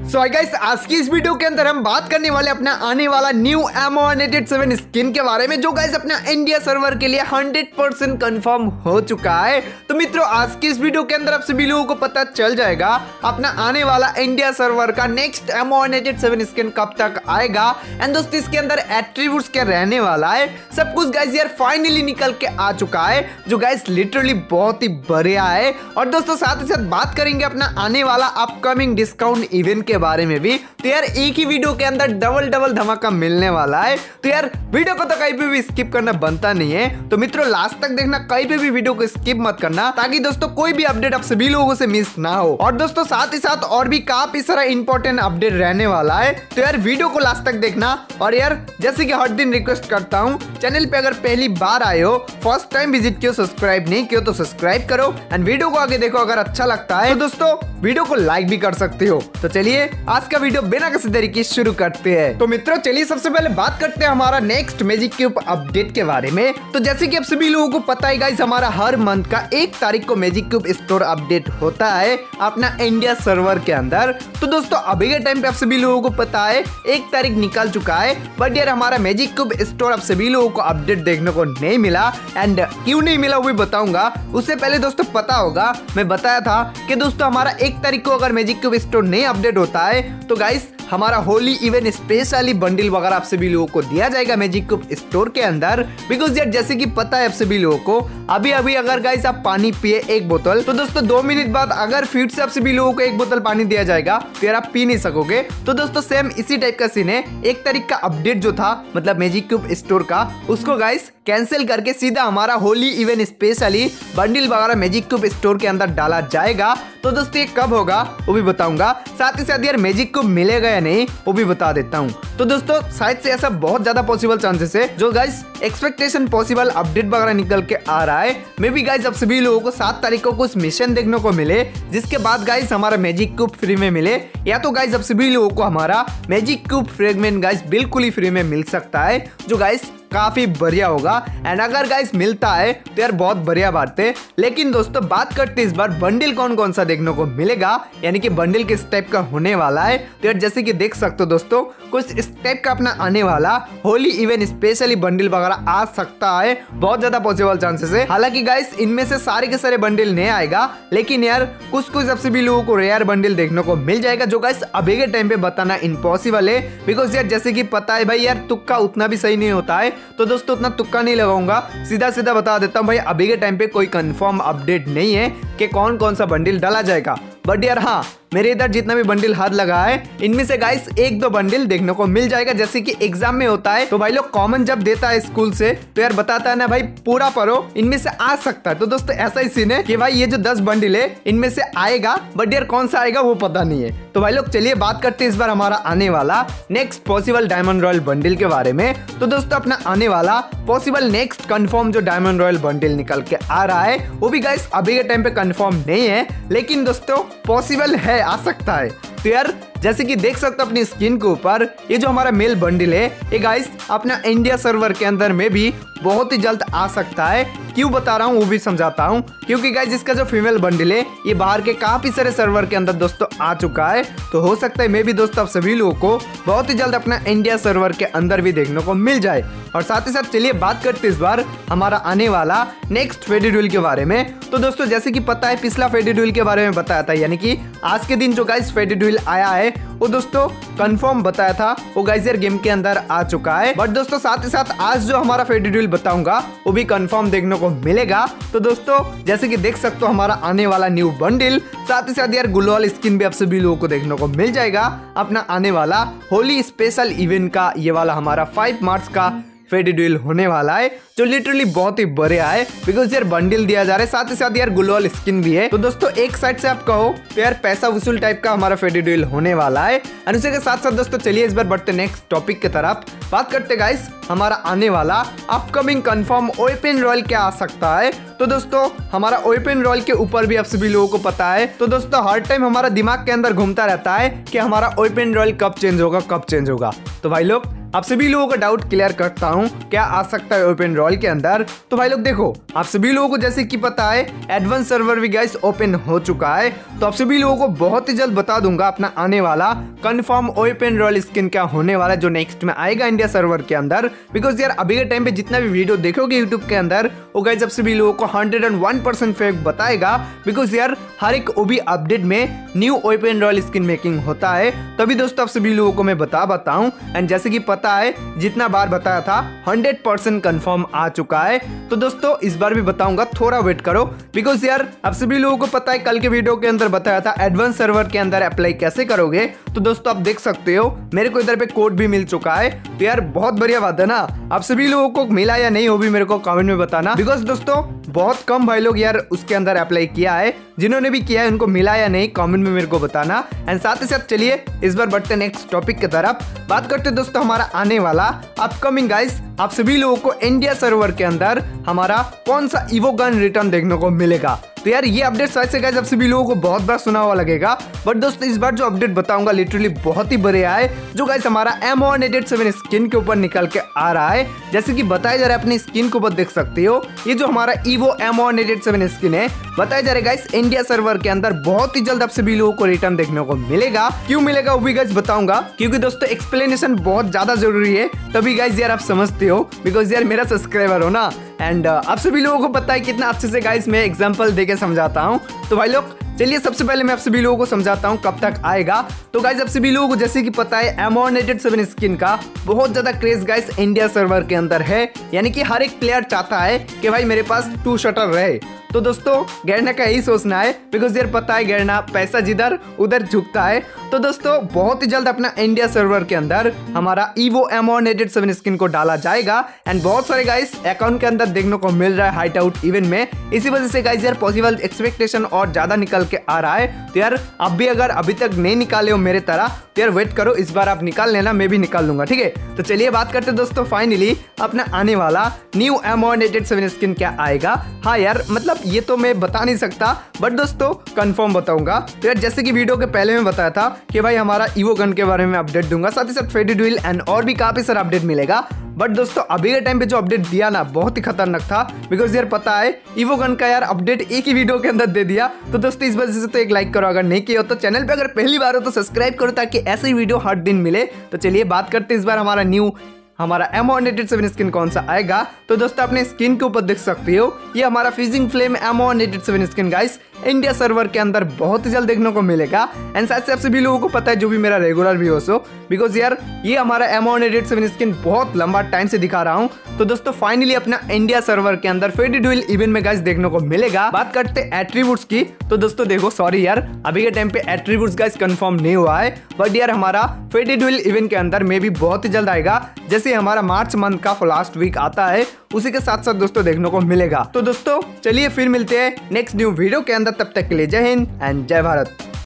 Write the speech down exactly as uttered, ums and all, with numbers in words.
सो so guys, आज की इस वीडियो के अंदर हम बात करने वाले अपना आने वाला new M one eight eight seven skin के बारे में, जो गाइस अपना इंडिया सर्वर के लिए हंड्रेड परसेंट कंफर्म हो चुका है। तो मित्रों, आज की इस वीडियो के अंदर आप सभी लोगों को पता चल जाएगा अपना आने वाला इंडिया सर्वर का next M one eight eight seven skin कब तक आएगा एंड दोस्तों इसके अंदर एट्रीब्यूट्स क्या रहने वाला है। सब कुछ गाइस यार फाइनली निकल के आ चुका है, जो गाइस लिटरली बहुत ही बढ़िया है। और दोस्तों साथ ही साथ बात करेंगे अपना आने वाला अपकमिंग डिस्काउंट इवेंट के बारे में भी। तो यार एक ही वीडियो के अंदर डबल डबल धमाका मिलने वाला है, तो यार वीडियो को तो कहीं पे भी स्किप करना बनता नहीं है। तो मित्रों लास्ट तक देखना, कहीं पे भी वीडियो को स्किप मत करना, ताकि दोस्तों कोई भी अपडेट आप सभी लोगों से मिस ना हो। और दोस्तों साथ ही साथ और भी काफी सारा इंपॉर्टेंट अपडेट रहने वाला है, तो यार वीडियो को लास्ट तक देखना। और यार जैसे कि हर दिन रिक्वेस्ट करता हूँ, चैनल पे अगर पहली बार आए हो, फर्स्ट टाइम विजिट किया, सब्सक्राइब नहीं किया तो सब्सक्राइब करो एंड वीडियो को आगे देखो। अगर अच्छा लगता है तो दोस्तों वीडियो को लाइक भी कर सकते हो। तो चलिए आज का वीडियो बिना किसी देरी के शुरू करते हैं। तो मित्रों चलिए सबसे पहले बात करते हैं हमारा नेक्स्ट मैजिक क्यूब अपडेट के बारे में। तो जैसे कि आप सभी लोगों को पता है गाइस, हमारा हर मंथ का एक तारीख को मैजिक क्यूब स्टोर अपडेट होता है अपना इंडिया सर्वर के अंदर। तो दोस्तों अभी के टाइम पे आप सभी लोगों को पता है एक तारीख निकल चुका है, बट यार हमारा मैजिक क्यूब स्टोर आप सभी लोगों को अपडेट देखने को नहीं मिला। एंड क्यों नहीं मिला वो भी बताऊंगा। उससे पहले दोस्तों पता होगा, मैं बताया था कि दोस्तों हमारा एक तारीख को अगर मैजिक क्यूब स्टोर नहीं अपडेट होता है तो गाइस हमारा होली इवेंट स्पेशली बंडल वगैरह आप सभी लोगों को दिया जाएगा मैजिक क्यूब स्टोर के अंदर। बिकॉज यार जैसे कि पता है आप सभी लोगों को, अभी अभी अगर गाइस आप पानी पिए एक बोतल, तो दोस्तों दो मिनट बाद अगर फिर से आप सभी लोगों को एक बोतल पानी दिया जाएगा तो यार आप पी नहीं सकोगे। तो दोस्तों सेम इसी टाइप का सीन है। एक तारीख का अपडेट जो था मतलब मैजिक क्यूब स्टोर का, उसको गाइस कैंसिल करके सीधा हमारा होली इवेंट स्पेशली बंडल वगैरह मैजिक क्यूब स्टोर के अंदर डाला जाएगा। तो दोस्तों ये कब होगा वो भी बताऊंगा। साथ ही साथ यार मैजिक क्यूब मिलेगा या नहीं वो भी बता देता हूँ। तो दोस्तों शायद से ऐसा बहुत ज्यादा पॉसिबल चांसेस है, जो गाइस एक्सपेक्टेशन पॉसिबल अपडेट वगैरह निकल के आ रहा है। मे बी गाइस आप सभी लोगों को सात तारीख को कुछ मिशन देखने को मिले, जिसके बाद गाइस हमारा मैजिक क्यूब फ्री में मिले, या तो गाइस आप सभी लोगों को हमारा मैजिक क्यूब फ्रेगमेंट गाइस बिल्कुल ही फ्री में मिल सकता है, जो गाइस काफी बढ़िया होगा। एंड अगर गाइस मिलता है तो यार बहुत बढ़िया बात है। लेकिन दोस्तों बात करते इस बार बंडल कौन कौन सा देखने को मिलेगा, यानी कि बंडल किस टाइप का होने वाला है। तो यार जैसे कि देख सकते हो दोस्तों, कुछ इस टाइप का अपना आने वाला होली इवेंट स्पेशली बंडल वगैरह आ सकता है, बहुत ज्यादा पॉसिबल चांसेस है। हालांकि गाइस इनमें से सारे के सारे बंडल नहीं आएगा, लेकिन यार कुछ कुछ सबसे भी लोगों को रेयर बंडल देखने को मिल जाएगा, जो गाइस अभी के टाइम पे बताना इम्पॉसिबल है। बिकॉज यार जैसे कि पता है भाई, यार तुक्का उतना भी सही नहीं होता है, तो दोस्तों उतना तुक्का नहीं लगाऊंगा, सीधा सीधा बता देता हूं भाई अभी के टाइम पे कोई कंफर्म अपडेट नहीं है कि कौन कौन सा बंडल डाला जाएगा। बट यार हाँ, मेरे इधर जितना भी बंडल हाथ लगा है, इनमें से गाइस एक दो बंडल देखने को मिल जाएगा। जैसे कि एग्जाम में होता है तो भाई लोग कॉमन जब देता है स्कूल से, तो यार बताता है ना भाई पूरा पढ़ो, इनमें से आ सकता है। तो दोस्तों ऐसा ही सीन है कि भाई ये जो दस बंडल है इनमें से आएगा, बट यार कौन सा आएगा वो पता नहीं है। तो भाई लोग चलिए बात करते हैं इस बार हमारा आने वाला next possible diamond royal bundle के बारे में। तो दोस्तों अपना आने वाला पॉसिबल नेक्स्ट कंफर्म जो डायमंड रॉयल बंडल निकल के आ रहा है, वो भी गाइस अभी के टाइम पे कंफर्म नहीं है, लेकिन दोस्तों पॉसिबल है, आ सकता है। तो यार जैसे कि देख सकते हो अपनी स्क्रीन के ऊपर, ये जो हमारा मेल बंडल है ये गाइस अपना इंडिया सर्वर के अंदर में भी बहुत ही जल्द आ सकता है। क्यों बता रहा हूँ वो भी समझाता हूँ, क्योंकि गाइस इसका जो फीमेल बंडल है ये बाहर के काफी सारे सर्वर के अंदर दोस्तों आ चुका है। तो हो सकता है मैं भी दोस्तों आप सभी लोगों को बहुत ही जल्द अपना इंडिया सर्वर के अंदर भी देखने को मिल जाए। और साथ ही साथ चलिए बात करते इस बार हमारा आने वाला नेक्स्ट फेडी ड्यूल के बारे में। तो दोस्तों जैसे कि पता है पिछला फेडी ड्यूल के बारे में बताया था, यानी कि आज के दिन जो गाइस फेडी ड्यूल आया है वो दोस्तों कंफर्म बताया था, वो गाइस यार गेम के अंदर आ चुका है। बट दोस्तों साथ ही साथ आज जो हमारा फेडी ड्यूल बताऊंगा वो भी कंफर्म देखने को मिलेगा। तो दोस्तों जैसे कि देख सकते हो हमारा आने वाला न्यू बंडल, साथ ही साथ यार गुलवाल स्किन भी आप सभी लोगों को देखने को मिल जाएगा अपना आने वाला होली स्पेशल इवेंट का। ये वाला हमारा फाइव मार्च का फेडी ड्यूल होने वाला है, जो लिटरली बहुत ही बढ़िया है। बिकॉज यार बंडल दिया जा रहा है, साथ ही साथ यार गुलवाल स्किन भी है। तो दोस्तों एक साइड से आप कहो तो यार पैसा वसूल टाइप का हमारा फेडी ड्यूल होने वाला है। और उसी के साथ साथ दोस्तों चलिए इस बार बढ़ते नेक्स्ट टॉपिक की तरफ। बात करते गाइस हमारा आने वाला अपकमिंग कंफर्म ओपन रॉयल क्या आ सकता है। तो दोस्तों हमारा ओपन रॉयल के ऊपर भी आप सभी लोगों को पता है। तो दोस्तों हर टाइम हमारा दिमाग के अंदर घूमता रहता है कि हमारा ओपन रॉयल कब चेंज होगा कब चेंज होगा। तो भाई लोग आप सभी लोगों का डाउट क्लियर करता हूँ क्या आ सकता है ओपन रॉयल के अंदर। तो भाई लोग देखो, आप सभी लोगों को जैसे कि पता है एडवांस सर्वर भी गाइस ओपन हो चुका है, तो आप सभी लोगों को बहुत ही जल्द बता दूंगा अपना आने वाला कंफर्म ओपन रॉयल स्किन क्या होने वाला है जो नेक्स्ट में आएगा इंडिया सर्वर के अंदर। बिकॉज यार अभी के टाइम पे जितना भी वीडियो देखोगे यूट्यूब के अंदर वो गाइस आप सभी लोगों को hundred and one percent fake बताएगा। बिकॉज यार हर एक ओबी अपडेट में new open royal skin making होता है, तभी दोस्तों आप सभी लोगों को मैं बता बताऊं। एंड जैसे कि पता है जितना बार बताया था हंड्रेड परसेंट कंफर्म आ चुका है, तो दोस्तों इस बार भी बताऊंगा, थोड़ा वेट करो। बिकॉज यार आप सभी लोगों को पता है कल के वीडियो के अंदर बताया था एडवांस सर्वर के अंदर अप्लाई कैसे करोगे, तो दोस्तों आप देख सकते हो मेरे को इधर पे कोड भी मिल चुका है। तो यार बहुत बढ़िया बात है ना, आप सभी लोगों को मिला या नहीं वो भी मेरे को कमेंट में बताना। बिकॉज दोस्तों बहुत कम भाई लोग यार उसके अंदर अप्लाई किया है, जिन्होंने भी किया है उनको मिला या नहीं कमेंट में मेरे को बताना। एंड साथ ही साथ चलिए इस बार बढ़ते हैं नेक्स्ट टॉपिक की तरफ। बात करते हैं दोस्तों हमारा आने वाला अपकमिंग गाइस, आप सभी लोगों को इंडिया सर्वर के अंदर हमारा कौन सा इवो गन रिटर्न देखने को मिलेगा। तो यार ये अपडेट शायद से गाइस आप सभी लोगों को बहुत बार सुना हुआ लगेगा, बट दोस्तों इस बार जो अपडेट बताऊंगा लिटरली बहुत ही बढ़िया है, जो गाइस हमारा M one eight eight seven skin के ऊपर निकल के आ रहा है। जैसे कि बताया जा रहा है अपनी स्किन के ऊपर देख सकते हो, ये जो हमारा evo M one eight eight seven skin है बताया जा रहा है गाइस इंडिया सर्वर के अंदर बहुत ही जल्द आप सभी लोगों को रिटर्न देखने को मिलेगा। क्यों मिलेगा वो भी गाइस बताऊंगा, क्योंकि दोस्तों एक्सप्लेनेशन बहुत ज्यादा जरूरी है, तभी गाइस यार आप समझते हो। बिकॉज यार मेरा सब्सक्राइबर हो ना, एंड uh, आप सभी लोगों को पता है कितना अच्छे से गाइस मैं एग्जांपल देके समझाता हूँ। तो भाई लोग चलिए सबसे पहले मैं आप सभी लोगों को समझाता हूँ कब तक आएगा। तो गाइस आप सभी लोगों को जैसे कि पता है M one eight eight seven skin का बहुत ज्यादा क्रेज गाइस इंडिया सर्वर के अंदर है, यानी कि हर एक प्लेयर चाहता है कि भाई मेरे पास टू शटर रहे। तो दोस्तों गैरना का यही सोचना है, बिकॉज यार पता है गैरना पैसा जिधर उधर झुकता है। तो दोस्तों बहुत ही जल्द अपना इंडिया सर्वर के अंदर हमारा evo M one eight eight seven skin को डाला जाएगा। एंड बहुत सारे गाइस अकाउंट के अंदर देखने को मिल रहा है हाइट आउट इवेंट में, इसी वजह से गाइस यार पॉसिबल एक्सपेक्टेशन और ज्यादा निकल के आ रहा है। तो यार अब भी अगर अभी तक नहीं निकाले हो मेरे तरह, तो यार वेट करो, इस बार आप निकाल लेना, मैं भी निकाल लूंगा, ठीक है। तो चलिए बात करते हैं दोस्तों फाइनली अपना आने वाला new M one eight eight seven skin क्या आएगा। हाँ यार मतलब ये तो मैं बता नहीं सकता, बट दोस्तों कंफर्म बताऊंगा। तो यार जैसे कि वीडियो के पहले में बताया था कि भाई हमारा इवो गन के बारे में अपडेट दूंगा, साथ ही साथ फेडेड व्हील एंड और भी काफी सारा अपडेट मिलेगा। बट दोस्तों अभी के टाइम पे जो अपडेट दिया ना बहुत ही खतरनाक था, बिकॉज यार पता है इवो गन का यार अपडेट एक ही वीडियो के अंदर दे दिया। तो दोस्तों इस वजह से तो एक लाइक करो, अगर नहीं किया हो तो चैनल पे अगर पहली बार हो तो सब्सक्राइब करो ताकि ऐसे ही वीडियो हर दिन मिले। तो चलिए बात करते हैं इस बार हमारा न्यू हमारा M one eight eight seven skin कौन सा आएगा। तो दोस्तों अपने स्किन के ऊपर देख सकते हो ये हमारा freezing flame M one eight eight seven skin guys India server के अंदर बहुत ही जल्द देखने को मिलेगा। एंड साथ से आप सभी लोगों को पता है जो भी मेरा रेगुलर व्यूअर्स हो, बिकॉज यार ये हमारा M one eight eight seven skin बहुत लंबा टाइम से दिखा रहा हूँ। तो दोस्तों फाइनली अपना इंडिया सर्वर के अंदर फेडेड व्हील इवेंट में गाइस देखने को मिलेगा। बात करते हैं एट्रीब्यूट्स की, तो दोस्तों देखो सॉरी यार अभी के टाइम पे एट्रीब्यूट्स गाइस कंफर्म नहीं हुआ है, बट यार हमारा फेडेड व्हील इवेंट के अंदर में भी बहुत ही जल्द आएगा। जैसे हमारा मार्च मंथ का लास्ट वीक आता है उसी के साथ साथ दोस्तों देखने को मिलेगा। तो दोस्तों चलिए फिर मिलते हैं नेक्स्ट न्यू वीडियो के अंदर, तब तक के लिए जय हिंद एंड जय भारत।